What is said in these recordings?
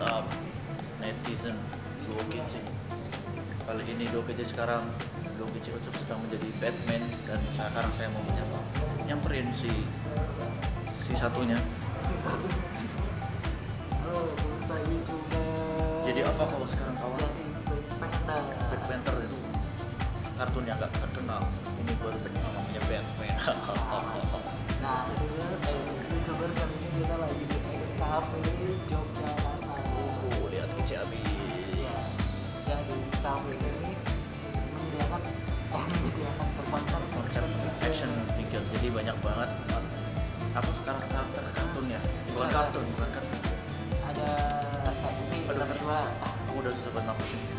up netizen Duo Kece. Kali ini Duo Kece sekarang Duo Kece Ucup sedang menjadi Batman dan sekarang saya mau nyamperin si satunya. Halo, pemirsa YouTuber. Jadi apa kalau sekarang kawan? Black Panther itu kartun yang gak terkenal. Ini baru terkenal namanya Batman. Nah, YouTuber kali ini kita lagi di Cafe Yogyakarta. Lihat Kece abis. Ya, jadi Cafe ini menyediakan konsep action figure. Jadi banyak banget apa karakter kartunnya. Bukan kartun. Ada kayak ini kita berdua. Aku udah susah banget nafas ini.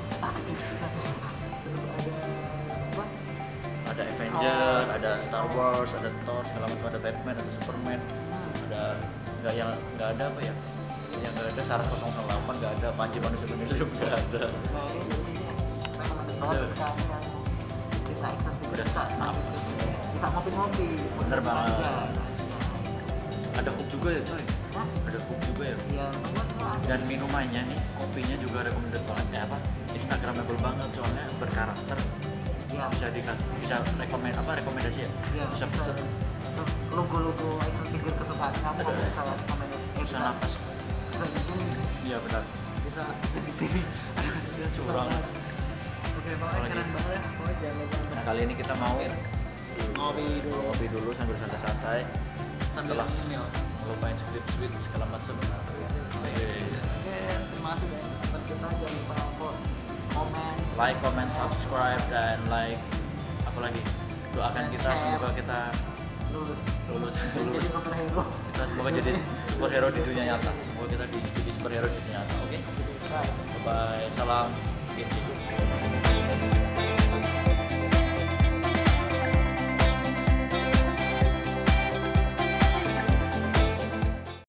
Terus ada apa? Ada Avenger, ada Star Wars, ada Thor, segala macam, ada Batman, ada Superman, ada nggak ada apa ya? Yang nggak ada Saras 008, nggak ada Panji Manusia Penyelidik, nggak ada. Nah, ini memang kami yang cinta action figure bisa ngopi-ngopi. Bener banget. Aja. Ada hook juga ya coy. Hah? Ada hook juga ya. Iya, semua ada. Dan minumannya nih, kopinya juga recommended banget ya apa? Instagramable banget soalnya berkarakter. Iya. Bisa rekomendasi ya? Iya, Bisa pesen. Logo-logo action figure kesukaan kamu Ada. bisa komen. Bisa nafas. Bisa di sini. Iya benar. Bisa di sini. Curang. Oke, pokoknya keren banget ya. Pokoknya jangan lupa. Nah, kali ini kita mau Ngopi dulu. sambil santai-santai. Sambil Setelah ngemil. ngelupain script segala macam. Oke, terima kasih ya. Nonton kita jangan lupa komen, Like, comment, subscribe, dan apa lagi? Doakan kita Share. semoga kita lulus. lulus. Jadi superhero. Kita semoga jadi superhero di dunia nyata. Semoga kita jadi superhero di dunia nyata. Oke? Bye. Bye bye. Salam. Kece.